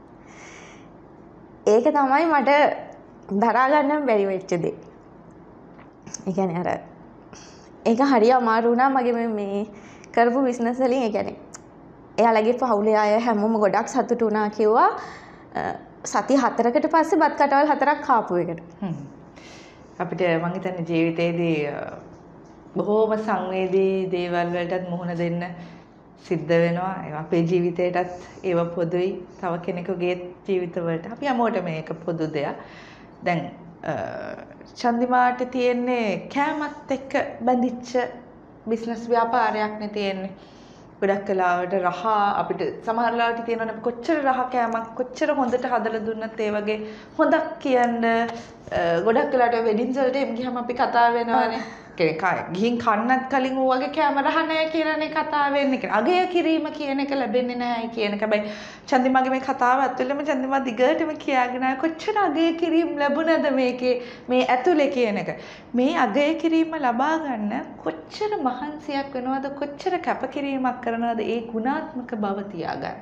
ඒක තමයි මට දරා ගන්න බැරි වෙච්ච දේ. ඒ කියන්නේ අර ඒක හරිය අමාරු වුණා මගේ මේ කරපු බිස්නස් වලින්. ඒ කියන්නේ එයාලගේ පවුලේ අය හැමෝම ගොඩක් සතුටු වුණා කිව්වා. සති හතරකට පස්සේ බත් කටවල් හතරක් කාපු එකට. අපිට මං හිතන්නේ ජීවිතේදී බොහෝම සංවේදී දේවල් වලටත් මුහුණ දෙන්න සිද්ධ වෙනවා. ඒ අපේ ජීවිතේටත් ඒව පොදුයි. තව කෙනෙකුගේ ජීවිතවලට අපි හැමෝටම මේක පොදු දෙයක්. දැන් චන්දිමාට තියෙන්නේ කෑමත් එක්ක බැඳිච්ච බිස්නස් ව්‍යාපාරයක් නේ තියෙන්නේ. ගොඩක් වෙලාවට රහ අපිට සමහර වෙලාවට තියෙනවනේ කොච්චර රහ කෑමක් කොච්චර හොඳට හදලා දුන්නත් ඒ වගේ හොඳක් කියන්න ගොඩක් වෙලාවට වෙඩින්ස් වලට එම් ගියාම අපි කතා වෙනවානේ. කෙනෙක් ගිහින් කන්නත් කලින් ඌ වගේ කැම රහ නැහැ කියලානේ කතා වෙන්නේ. කියන්නේ අගය කිරීම කියන එක ලැබෙන්නේ නැහැ කියන එක. හැබැයි චන්දිමාගේ මේ කතාව ඇතුළෙම චන්දිමා දිගටම කියාගෙන ආව කොච්චර අගය කිරීම ලැබුණද මේකේ මේ ඇතුළේ කියන එක. මේ අගය කිරීම ලබා ගන්න කොච්චර මහන්සියක් වෙනවද කොච්චර කැපකිරීමක් කරනවද ඒ ගුණාත්මක බව තියාගන්න.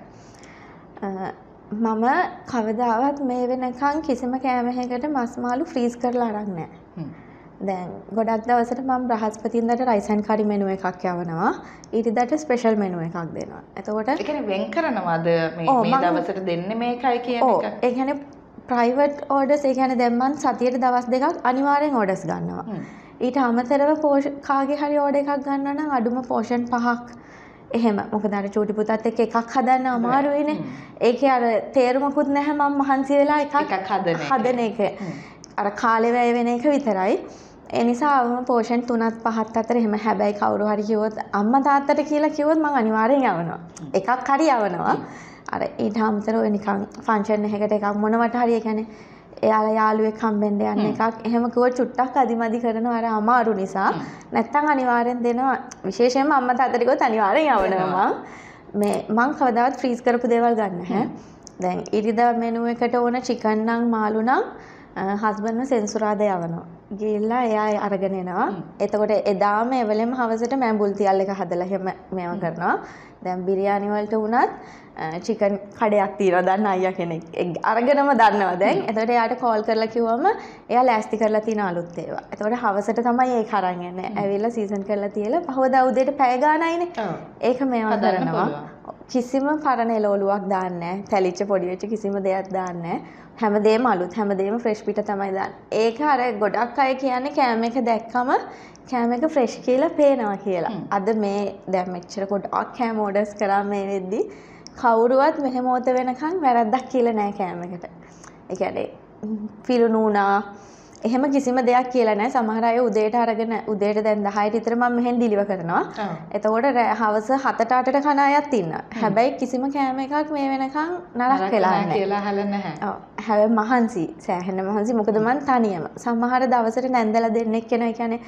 මම කවදාවත් මේ වෙනකන් කිසිම කෑම එකකට මස් මාළු ෆ්‍රීස් කරලා අරන් නැහැ. දැන් ගොඩක් දවසට මම බ්‍රහස්පතින්දාට රයිස් ඇන්ඩ් කරි මෙනු එකක් යවනවා. ඊටිදාට ස්පෙෂල් මෙනු එකක් දෙනවා. එතකොට ඒ කියන්නේ වෙන් කරනවද මේ මේ දවසට දෙන්නේ මේකයි කියන එක? ඔව්. ඒ කියන්නේ ප්‍රයිවට් ඕඩර්ස් ඒ කියන්නේ දැන් මම සතියට දවස් දෙකක් අනිවාර්යෙන් ඕඩර්ස් ගන්නවා. ඊට අමතරව කාගේ හරි ඕඩර් එකක් ගන්නවා නම් අඩුම පෝෂන් පහක් එහෙම. මොකද අර චූටි පුතත් එක්ක එකක් හදන්න අමාරුයිනේ. ඒකේ අර තේරුමකුත් නැහැ මම මහන්සි වෙලා එකක් හදන එක. අර කාලේ වැය වෙන එක විතරයි. ඒ නිසා අවම පෝෂන් තුනත් පහත් අතර එහෙම. හැබැයි කවුරු හරි කිව්වොත් අම්මා තාත්තට කියලා කිව්වොත් මම අනිවාර්යෙන් යවනවා. එකක් හරි යවනවා. අර ඊට අමතරව නිකන් ෆන්ක්ෂන් එකකට එකක් මොනවට හරි ඒ කියන්නේ එයාලා යාළුවෙක් හම්බෙන්න යන එකක් එහෙම කිව්වොත් චුට්ටක් අදිමදි කරනවා අර අමාරු නිසා. නැත්තම් අනිවාර්යෙන් දෙනවා. විශේෂයෙන්ම අම්මා තාත්තට කිව්වොත් අනිවාර්යෙන් යවනවා මම. මේ මං කවදාවත් ෆ්‍රීස් කරපු දේවල් ගන්න නැහැ. දැන් ඉරිදා මෙනු එකට ඕන චිකන් නම් මාළු නම් හස්බන්ඩ්ව සෙන්සුරාදා යවනවා. ගිහිල්ලා එයා අරගෙන එනවා. එතකොට එදාම එවලෙම හවසට මෑඹුල් තියල් එක හදලා එහෙම මේවා කරනවා. දැන් බිරියානි වලට වුණත් චිකන් කඩයක් තියනවා දන්න අයියා කෙනෙක්. අරගෙනම දන්නවා දැන්. එතකොට එයාට කෝල් කරලා කිව්වම එයා ලෑස්ති කරලා තියෙන අලුත් ඒවා. එතකොට හවසට තමයි ඒක අරන් යන්නේ. ඇවිල්ලා සීසන් කරලා තියලා පහවදා උදේට පැය ගානයිනේ. ඒක මේවා කරනවා. කිසිම පරණ එළවලුවක් දාන්නේ නැහැ. තැලිච්ච පොඩි වෙච්ච කිසිම දෙයක් දාන්නේ නැහැ. හැමදේම අලුත් හැමදේම ෆ්‍රෙෂ් පිට තමයි දාන්නේ. ඒක අර ගොඩක් අය කියන්නේ කෑම එක දැක්කම කෑම එක ෆ්‍රෙෂ් කියලා පේනවා කියලා. අද මේ දැන් මෙච්චර ගොඩක් කෑම ඕඩර්ස් කරා මේ වෙද්දි කවුරුවත් මෙහෙම මොත වෙනකන් වැරද්දක් කියලා නැහැ කෑම එකට. ඒ කියන්නේ පිළුණු වුණා එහෙම කිසිම දෙයක් කියලා නැහැ. සමහර අය උදේට අරගෙන උදේට දැන් දහයට විතර මම මෙහෙන් ඩිලිවර් කරනවා. එතකොට හවස හතට අටට කන අයත් ඉන්නවා. හැබැයි කිසිම කෑම එකක් මේ වෙනකන් නරක වෙලා නැහැ. කියලා අහලා නැහැ. ඔව්. හැබැයි මහන්සි සෑහෙන මහන්සි මොකද මං තනියම. සමහර දවසට නැන්දලා දෙන්නෙක් කෙනා කියන්නේ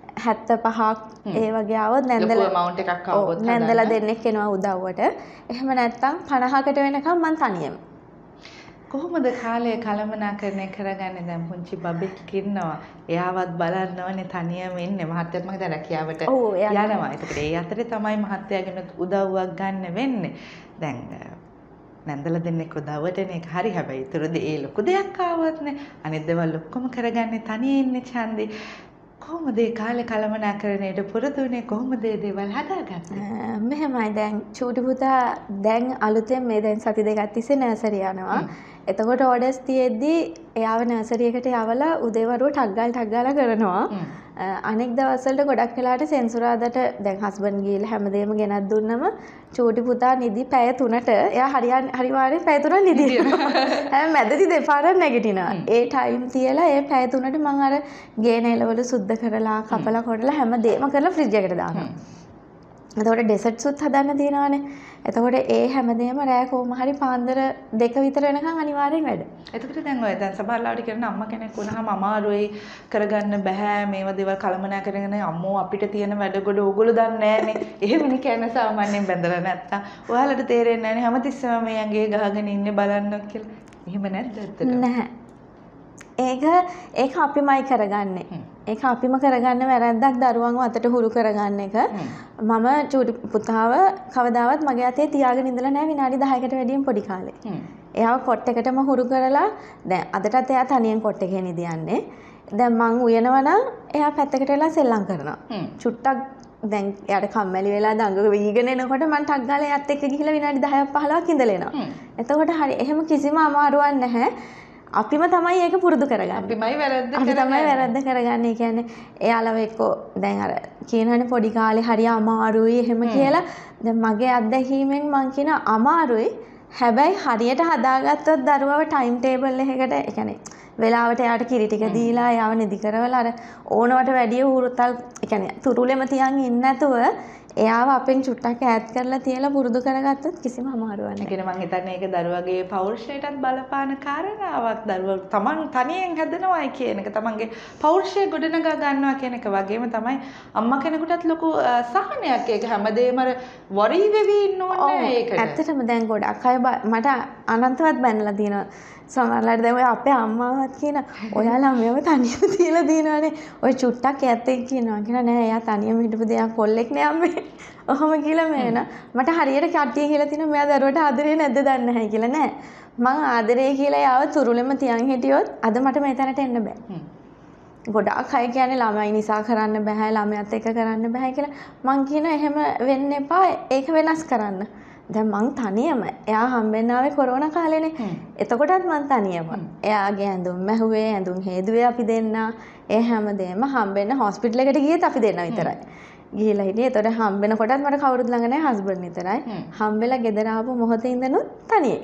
හැත්තෑ පහක් ඒ වගේ આવොත් නැන්දලා ලොකු amount එකක් આવොත් නැන්දලා දෙන්නෙක් එනවා උදව්වට. එහෙම නැත්නම් පනහකට වෙනකම් මං තනියම. කොහොමද කාලය කළමනාකරණය කරගන්නේ? දැන් පුංචි බබෙක් ඉන්නවා. එයාවත් බලන්න ඕනේ තනියම ඉන්නේ. මහත්තයාත් මම දැන් රැකියාවට යනවා. ඒකට ඒ අතරේ තමයි මහත්තයාගෙන උදව්වක් ගන්න වෙන්නේ. දැන් නැන්දලා දෙන්නෙක් උදව්වටනේ ඒක හරි. හැබැයි ඊටරදී ඒ ලොකු දෙයක් ආවත් නේ අනිත් දේවල් ඔක්කොම කරගන්නේ තනියෙන් ඉන්නේ ඡන්දේ. කොහොමද ඒ කාලේ කළමනාකරණයට පුරුදු වුණේ? කොහොමද ඒ දේවල් හදාගත්තේ? මෙහෙමයි දැන් චූටි පුතා දැන් අලුතෙන් මේ දැන් සති දෙකක් තිස්සේ නර්සරි යනවා. එතකොට ඕඩර්ස් තියෙද්දි එයාව නර්සරි එකට යවලා උදේවරුව ටක් ගාලා ටක් ගාලා කරනවා. අනෙක් දවස්වලට ගොඩක් වෙලාට සෙන්සුරාදාට දැන් හස්බන්ඩ් ගිහලා හැමදේම ගෙනත් දුන්නම චූටි පුතා නිදි පැය තුනට එයා හරියන් හරිවාරේ පැය තුනක් නිදිනවා. හැම මැදදී දෙපාරක් නැගිටිනවා. ඒ ටයිම් තියලා ඒ පැය තුනට මම අර ගේන එලවලු සුද්ධ කරලා කපලා කොටලා හැමදේම කරලා ෆ්‍රිජ් එකට දානවා. එතකොට ඩෙසර්ට්ස් උත් හදන්න තියෙනවානේ. එතකොට ඒ හැමදේම රෑ කොහොම හරි පාන්දර දෙක විතර වෙනකන් අනිවාර්යෙන් වැඩ. එතකොට දැන් ඔය දැන් සමහරවිට කියන අම්මා කෙනෙක් වුණාම අමාරුයි කරගන්න බෑ මේව දේවල් කළමනා කරගෙන අම්මෝ අපිට තියෙන වැඩ ගොඩ ඕගොල්ලෝ දන්නේ නැහනේ. එහෙමනේ කියන්නේ සාමාන්‍යයෙන් බැඳලා නැත්තම්. ඔයාලට තේරෙන්නේ නැහනේ හැමතිස්සෙම මේ ඇඟේ ගහගෙන ඉන්නේ බලන්න කියලා. එහෙම නැද්ද ඇත්තට? නැහැ. ඒක ඒක අපිමයි කරගන්නේ. ඒක අපිම කරගන්න වැරද්දක් දරුවන්ව අතට හුරු කරගන්න එක. මම චූටි පුතාව කවදාවත් මගේ අතේ තියාගෙන ඉඳලා නැහැ විනාඩි දහයකට වැඩියෙන් පොඩි කාලේ. එයාව කොට් එකටම හුරු කරලා දැන් අදටත් එයා තනියෙන් කොට් එකේ නිදියන්නේ. දැන් මං උයනවා නම් එයා පැත්තකට වෙලා සෙල්ලම් කරනවා. චුට්ටක් දැන් එයාට කම්මැලි වෙලා දඟ වීගෙන එනකොට මං ටක් ගාලා එයාත් එක්ක ගිහිල්ලා විනාඩි දහයක් පහළොවක් ඉඳලා එනවා. එතකොට හරි එහෙම කිසිම අමාරුවක් නැහැ. අපිම තමයි ඒක පුරුදු කරගන්නේ. අපිමයි වැරද්ද කරගන්නේ. අපි තමයි වැරද්ද කරගන්නේ. කියන්නේ එයාලව එක්කෝ දැන් අර කියනවනේ පොඩි කාලේ හරිය අමාරුයි එහෙම කියලා. දැන් මගේ අත්දැකීමෙන් මං කියන අමාරුයි. හැබැයි හරියට හදාගත්තොත් දරුවව ටයිම් ටේබල් එකකට ඒ කියන්නේ වෙලාවට එයාට කිරි ටික දීලා එයාව නිදි කරවලා අර ඕනවට වැඩිය උරුතල් ඒ කියන්නේ තුරුලෙම තියන් ඉන්නේ නැතුව එයාව අපෙන් චුට්ටක් ඈත් කරලා තියලා පුරුදු කරගත්තොත් කිසිම අමාරුවක් නැහැ. ඒ කියන්නේ මං හිතන්නේ ඒක දරුවගේ පෞරුෂයටත් බලපාන කාරණාවක්. දරුවා තමන් තනියෙන් හැදෙනවායි කියන එක තමන්ගේ පෞරුෂය ගොඩනගා ගන්නවා කියන එක වගේම තමයි අම්මා කෙනෙකුටත් ලොකු සහනයක්. ඒක හැමදේම වරි වෙවි ඉන්න ඕනේ ඒකට. ඇත්තටම දැන් ගොඩක් අය මට අනන්තවත් බැනලා තියෙනවා. සමහරවිට දැන් ඔය අපේ අම්මාවත් කියන ඔයාලා මෙව තනියම තියලා දිනවනේ. ඔය චුට්ටක් ඇත්තෙන් කියනවා. කියන නෑ එයා තනියම හිටපු දෙයක් කොල්ලෙක් නෑ අම්මේ. ඔහොම කියලා මේන. මට හරියට කට්ටිය කියලා තිනවා මෙයා දරුවට ආදරේ නැද්ද දන්නේ නැහැ කියලා නෑ. මං ආදරේ කියලා යාව තුරුලෙම තියන් හිටියොත් අද මට මේ තැනට එන්න බෑ. ගොඩාක් අය කියන්නේ ළමයි නිසා කරන්න බෑ ළමයාත් එක්ක කරන්න බෑ කියලා. මං කියනවා එහෙම වෙන්න එපා. ඒක වෙනස් කරන්න. දැන් මං තනියම එයා හම්බෙන්න ආවේ කොරෝනා කාලේනේ. එතකොටත් මං තනියම. එයාගේ ඇඳුම් මැහුවේ ඇඳුම් හේදුවේ අපි දෙන්න. ඒ හැමදේම හම්බෙන්න හොස්පිටල් එකට ගියේත් අපි දෙන්න විතරයි. ගිහිලා හිටියේ. එතකොට හම්බෙනකොටත් මට කවුරුත් ළඟ නැහැ හස්බන්ඩ් විතරයි. හම්බෙලා ගෙදර ආපු මොහොතේ ඉඳනුත් තනියයි.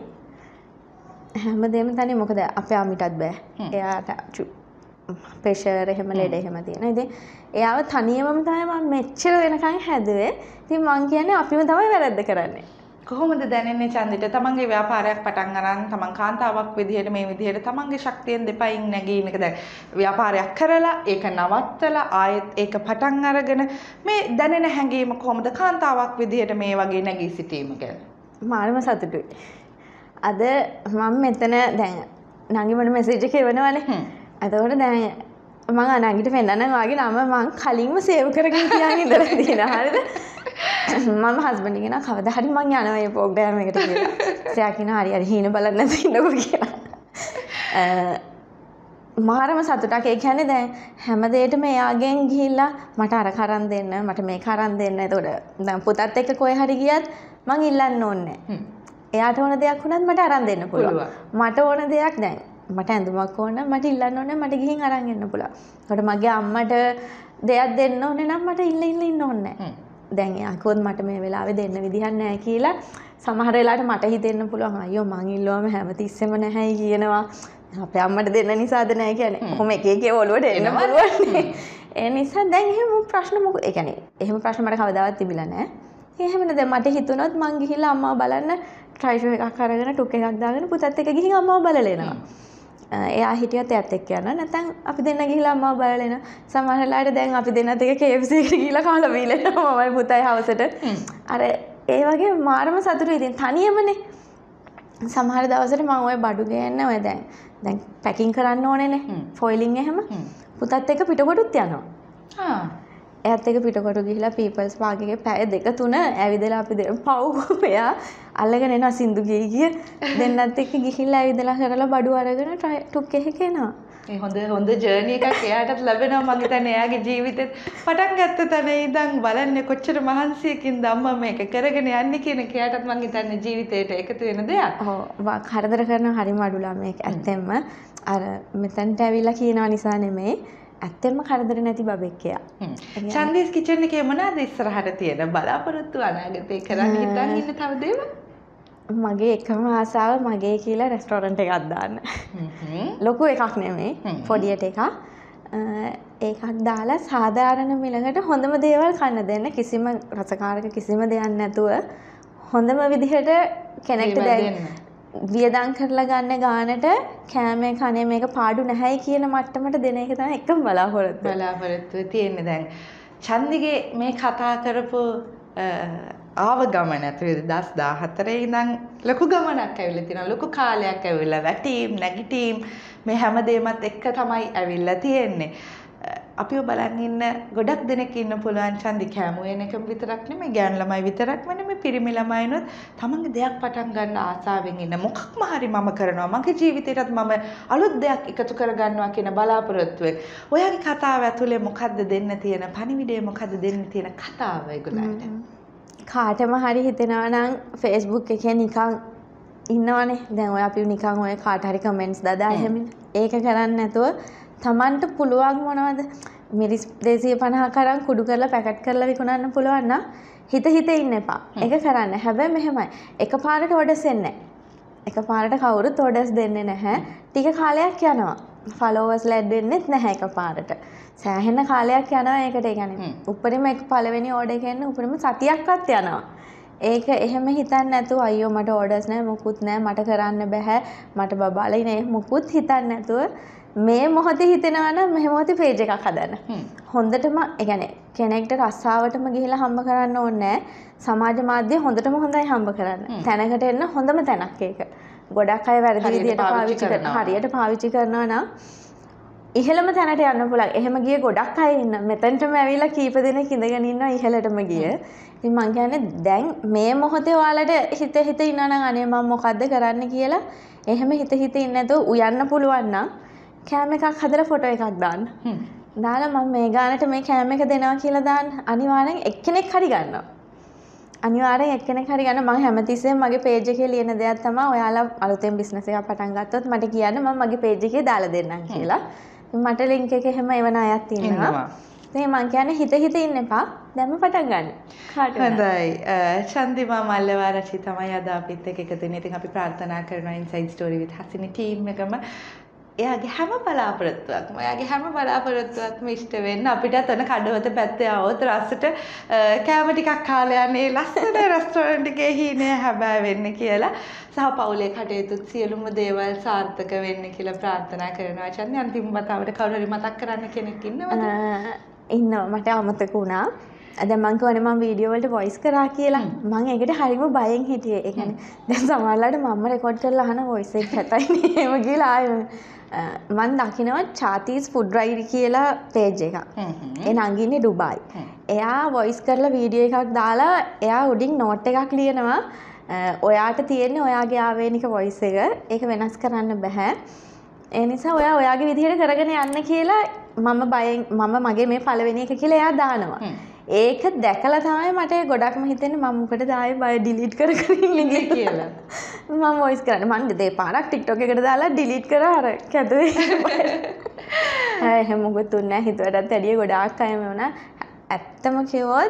හැමදේම තනිය. මොකද අපේ අම්මිටත් බෑ. එයාට ප්‍රෙෂර් එහෙම ලෙඩ එහෙම තියෙනවා. ඉතින් එයාව තනියමම තමයි මම මෙච්චර වෙනකන් හැදුවේ. ඉතින් මං කියන්නේ අපිම තමයි වැරද්ද කරන්නේ. කොහොමද දැනෙන්නේ චන්දිට? තමන්ගේ ව්‍යාපාරයක් පටන් අරන් තමන් කාන්තාවක් විදිහට මේ විදිහට තමන්ගේ ශක්තියෙන් දෙපයින් නැගීන එක දැන් ව්‍යාපාරයක් කරලා ඒක නවත්තලා ආයෙත් ඒක පටන් අරගෙන මේ දැනෙන හැඟීම කොහොමද කාන්තාවක් විදිහට මේ වගේ නැගී සිටීම ගැන? මාරම සතුටුයි. අද මම මෙතන දැන් නංගි මට මෙසේජ් එක එවනවනේ. එතකොට දැන් මම අනංගිට පෙන්නන්න වාගේ නම මං කලින්ම සේව් කරගෙන තියාගෙන ඉඳලා තියෙනවා. හරිද? මම හස්බන්ඩ් කෙනා කවදා හරි මං යනවා මේ ප්‍රෝග්‍රෑම් එකට කියලා. එයා කියනවා හරි හරි හීන බලන්න නැතුව ඉන්නකෝ කියලා. මාරම සතුටක්. ඒ කියන්නේ දැන් හැම දෙයකම එයාගෙන් ගිහිල්ලා මට අර කරන් දෙන්න, මට මේ කරන් දෙන්න. එතකොට දැන් පුතත් එක්ක කොහේ හරි ගියත් මං ඉල්ලන්න ඕනේ නැහැ. එයාට ඕන දෙයක් වුණත් මට අරන් දෙන්න පුළුවන්. මට ඕන දෙයක් දැන් මට ඇඳුමක් ඕන මට ඉල්ලන්න ඕනේ මට ගිහින් අරන් එන්න පුළුවන්. ඒකට මගේ අම්මට දෙයක් දෙන්න ඕනේ නම් මට ඉල්ල ඉල්ල ඉන්න ඕනේ නැහැ. දැන් එයාකවත් මට මේ වෙලාවේ දෙන්න විදිහක් නැහැ කියලා සමහර වෙලාවට මට හිතෙන්න පුළුවන් අයියෝ මං ඉල්ලුවම හැමතිස්සෙම නැහැයි කියනවා. අපේ අම්මට දෙන්න නිසාද නැහැ කියන්නේ. කොහොම එක එක ඔළුවට එන්න පුළුවන්. ඒ නිසා දැන් එහෙම ප්‍රශ්න මොකද? ඒ කියන්නේ එහෙම ප්‍රශ්න මට කවදාවත් තිබිලා නැහැ. එහෙමනේ දැන් මට හිතුණොත් මං ගිහිල්ලා අම්මාව බලන්න ට්‍රයි ෂෝ එකක් අරගෙන ටුක් එකක් දාගෙන පුතත් එක්ක ගිහින් අම්මාව බලලා එනවා. එයා හිටියත් එයාත් එක්ක යනවා. නැත්නම් අපි දෙන්න ගිහිල්ලා අම්මව බලලා එනවා. සමහර වෙලාවට දැන් අපි දෙන්නත් එක්ක K F C එකට ගිහිල්ලා කාලා බීලා එනවා මමයි පුතයි හවසට. අර ඒ වගේ මාරම සතුටුයි. ඉතින් තනියමනේ. සමහර දවසට මම ওই බඩු ගේන්න ඔය දැන් දැන් පැකින් කරන්න ඕනේනේ. ෆොයිලින් එහෙම. පුතත් එක්ක පිටකොටුත් යනවා. ආ. එයාත් එක්ක පිටකොටු ගිහිලා පීපල්ස් පාක් එකේ පැය දෙක තුන ඇවිදලා අපි දෙන්න පව් එයා අල්ලගෙන එනවා සින්දු ගිය ගිය දෙන්නත් එක්ක ගිහිල්ලා ඇවිදලා කරලා බඩු අරගෙන ටුක් එකක එනවා. ඒ හොඳ හොඳ ජර්නි එකක් එයාටත් ලැබෙනවා මං හිතන්නේ එයාගේ ජීවිතෙත් පටන් ගත්ත තැන ඉඳන් බලන්නේ කොච්චර මහන්සියකින්ද අම්මා මේක කරගෙන යන්නේ කියන එයාටත් මං හිතන්නේ ජීවිතේට එකතු වෙන දෙයක්. ඔව් කරදර කරන හරිම අඩු ළමයෙක් ඇත්තෙන්ම අර මෙතනට ඇවිල්ලා කියනවා නිසා නෙමෙයි ඇත්තෙන්ම කරදර නැති බබෙක් එයා. චන්දීස් කිචන් එකේ මොනවාද ඉස්සරහට තියෙන බලාපොරොත්තු අනාගතේ කරන්න හිතන් ඉන්න තව දේවල්? මගේ එකම ආසාව මගේ කියලා රෙස්ටෝරන්ට් එකක් දාන්න. ලොකු එකක් නෙමෙයි පොඩියට එකක්. ඒකක් දාලා සාධාරණ මිලකට හොඳම දේවල් කන්න දෙන්න කිසිම රසකාරක කිසිම දෙයක් නැතුව හොඳම විදිහට කෙනෙක්ට දැන් වියදම් කරලා ගන්න ගානට කෑමේ කනේ මේක පාඩු නැහැයි කියන මට්ටමට දෙන එක තමයි එකම බලාපොරොත්තුව. බලාපොරොත්තුව තියෙන්නේ දැන් චන්දිගේ මේ කතා කරපු ආව ගමන ඇතුළේ දෙදාස් දාහතරේ ඉඳන් ලොකු ගමනක් ඇවිල්ලා තියෙනවා. ලොකු කාලයක් ඇවිල්ලා වැටීම් නැගිටීම් මේ හැමදේමත් එක්ක තමයි ඇවිල්ලා තියෙන්නේ. අපිව බලන් ඉන්න ගොඩක් දෙනෙක් ඉන්න පුළුවන් චන්දි කැමුවෙන එකම විතරක් නෙමෙයි ගෑනු ළමයි විතරක්ම නෙමෙයි පිරිමි ළමයිනොත් තමන්ගේ දෙයක් පටන් ගන්න ආසාවෙන් ඉන්න මොකක්ම හරි මම කරනවා මගේ ජීවිතේටත් මම අලුත් දෙයක් එකතු කර ගන්නවා කියන බලාපොරොත්තුවෙන් ඔයාගේ කතාව ඇතුලේ මොකද්ද දෙන්න තියෙන පණිවිඩය මොකද්ද දෙන්න තියෙන කතාව ඒගොල්ලන්ට කාටම හරි හිතෙනවා නම් Facebook එකේ නිකන් ඉන්නවනේ දැන් ඔය අපි නිකන් ඔය කාට හරි කමෙන්ට්ස් දාලා එහෙම ඒක කරන්නේ නැතුව තමන්ට පුළුවන් මොනවද මිරිස් දෙසිය පනහ කරන් කුඩු කරලා පැකට් කරලා විකුණන්න පුළුවන් නම් හිත හිත ඉන්න එපා. ඒක කරන්න. හැබැයි මෙහෙමයි. එකපාරට ඕඩර්ස් එන්නේ නැහැ. එකපාරට කවුරුත් ඕඩර්ස් දෙන්නේ නැහැ. ටික කාලයක් යනවා. ෆලෝවර්ස් ලැඩ් වෙන්නෙත් නැහැ එකපාරට. සෑහෙන කාලයක් යනවා ඒකට. ඒ කියන්නේ උඩරිම එක පළවෙනි ඕඩර් එකෙන් උඩරිම සතියක්වත් යනවා. ඒක එහෙම හිතන්නේ නැතුව අයියෝ මට ඕඩර්ස් නැහැ මොකුත් නැහැ මට කරන්න බෑ මට බබාලා ඉන්නේ මොකුත් හිතන්නේ නැතුව මේ මොහොතේ හිතෙනවා නම් මේ මොහොතේ පේජ් එකක් හදන්න. හොඳටම ඒ කියන්නේ කෙනෙක්ට රස්සාවටම ගිහිලා හම්බ කරන්න ඕනේ නැහැ. සමාජ මාධ්‍ය හොඳටම හොඳයි හම්බ කරන්න. තැනකට එන්න හොඳම තැනක් ඒක. ගොඩක් අය වැරදි විදියට පාවිච්චි කරනවා. හරියට පාවිච්චි කරනවා නම් ඉහළම තැනට යන්න පුළුවන්. එහෙම ගිය ගොඩක් අය ඉන්න. මෙතනටම ඇවිල්ලා කීප දෙනෙක් ඉඳගෙන ඉන්නවා ඉහළටම ගිය. ඉතින් මං කියන්නේ දැන් මේ මොහොතේ ඔයාලට හිත හිත ඉන්නා නම් අනේ මම මොකද්ද කරන්න කියලා එහෙම හිත හිත ඉන්නේ නැතුව උයන්න පුළුවන් නම් කෑම එකක් හදලා ෆොටෝ එකක් දාන්න. දාලා මම මේ ගානට මේ කෑම එක දෙනවා කියලා දාන්න. අනිවාර්යෙන් එක්කෙනෙක් හරි ගන්නවා. අනිවාර්යෙන් එක්කෙනෙක් හරි ගන්න. මම හැමතිස්සෙම මගේ පේජ් එකේ ලියන දෙයක් තමයි ඔයාලා අලුතෙන් බිස්නස් එකක් පටන් ගත්තොත් මට කියන්න මම මගේ පේජ් එකේ දාලා දෙන්නම් කියලා. මට ලින්ක් එක එහෙම එවන අයත් ඉන්නවා. ඉතින් මං කියන්නේ හිත හිත ඉන්න එපා. දැන්ම පටන් ගන්න. කාට හොඳයි. චන්දිමා මල්ලවාරචි තමයි අද අපිත් එක්ක එකතු වෙන්නේ. ඉතින් අපි ප්‍රාර්ථනා කරනවා inside story with Hasini team එකම එයාගේ හැම බලාපොරොත්තුවක්ම එයාගේ හැම බලාපොරොත්තුවක්ම ඉෂ්ට වෙන්න අපිටත් අන කඩවත පැත්තේ આવොත් රස්සට කෑම ටිකක් කාලා යන්නේ ලස්සන රෙස්ටෝරන්ට් එකේ හීනේ හැබෑ වෙන්න කියලා සහ පවුලේ කටයුතු සියලුම දේවල් සාර්ථක වෙන්න කියලා ප්‍රාර්ථනා කරනවා. චන්දි අන්තිම වතාවට කවුරු හරි මතක් කරන්න කෙනෙක් ඉන්නවද? ඉන්නවා මට අමතක වුණා. දැන් මං කියවනේ මම වීඩියෝ වලට වොයිස් කරා කියලා. මං ඒකට හරිම බයෙන් හිටියේ. ඒ කියන්නේ දැන් සමහරවිට මම රෙකෝඩ් කරලා අහන වොයිස් එක හැතයිනේ එහෙම කියලා ආයෙ මන් දකිනවා චාතීස් ෆුඩ් රයිඩ් කියලා පේජ් එකක්. ඒ නංගින්නේ ඩුබායි. එයා වොයිස් කරලා වීඩියෝ එකක් දාලා එයා උඩින් නෝට් එකක් ලියනවා. ඔයාට තියෙන්නේ ඔයාගේ ආවේනික වොයිස් එක. ඒක වෙනස් කරන්න බෑ. ඒ නිසා ඔයා ඔයාගේ විදිහට කරගෙන යන්න කියලා මම බයෙන් මම මගේ මේ පළවෙනි එක කියලා එයා දානවා. ඒක දැකලා තමයි මට ගොඩක්ම හිතෙන්නේ මම මොකටද ආයේ බය ඩිලීට් කර කර ඉන්නේ කියලා. මම වොයිස් කරන්නේ මම දෙපාරක් TikTok එකට දාලා ඩිලීට් කරා අර කැදුවේ. එහෙම මොකද තුන්නේ හිතුවටත් වැඩිය ගොඩාක් අය මේ වුණා. ඇත්තම කිව්වොත්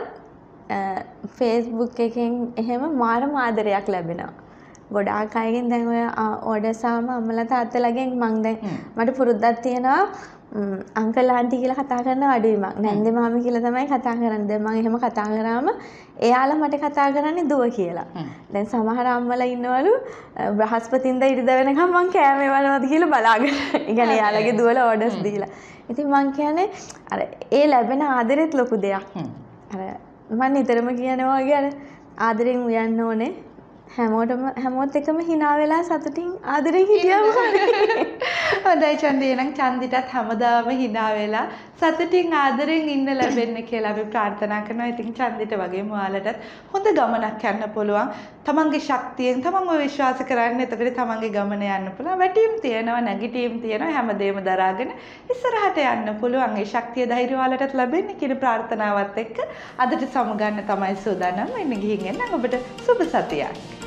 Facebook එකෙන් එහෙම මාරම ආදරයක් ලැබෙනවා. ගොඩාක් අයගෙන් දැන් ඔය ඕඩර්ස් ආවම අම්මලා තාත්තලාගෙන් මං දැන් මට පුරුද්දක් තියෙනවා අංකල් ආන්ටි කියලා කතා කරන අඩුයි මං. නැන්දේ මාමි කියලා තමයි කතා කරන්නේ. දැන් මම එහෙම කතා කරාම එයාලා මට කතා කරන්නේ දුව කියලා. දැන් සමහර අම්මලා ඉන්නවලු බ්‍රහස්පතින්දා ඉරිදා වෙනකම් මං කෑම එවනවාද කියලා බලාගෙන. ඒ කියන්නේ එයාලගේ දුවලා ඕඩර්ස් දීලා. ඉතින් මං කියන්නේ අර ඒ ලැබෙන ආදරෙත් ලොකු දෙයක්. අර මම නිතරම කියනවා වගේ අර ආදරෙන් උයන්න ඕනේ. හැමෝටම හැමෝත් එකම hina වෙලා සතුටින් ආදරෙන් හිටියම හොඳයි චන්දි එහෙනම් චන්දිටත් හැමදාම hina වෙලා සතුටින් ආදරෙන් ඉන්න ලැබෙන්න කියලා අපි ප්‍රාර්ථනා කරනවා. ඉතින් චන්දිට වගේම ඔයාලටත් හොඳ ගමනක් යන්න පුළුවන්. තමන්ගේ ශක්තියෙන් තමන්ව විශ්වාස කරන්න. එතකොට තමන්ගේ ගමන යන්න පුළුවන්. වැටීම් තියෙනවා, නැගිටීම් තියෙනවා. හැමදේම දරාගෙන ඉස්සරහට යන්න පුළුවන්. ඒ ශක්තිය ධෛර්යය ඔයාලටත් ලැබෙන්න කියන ප්‍රාර්ථනාවත් එක්ක අදට සමුගන්න තමයි සූදානම්. ඉන්න ගිහින් එන්න ඔබට සුබ සතියක්.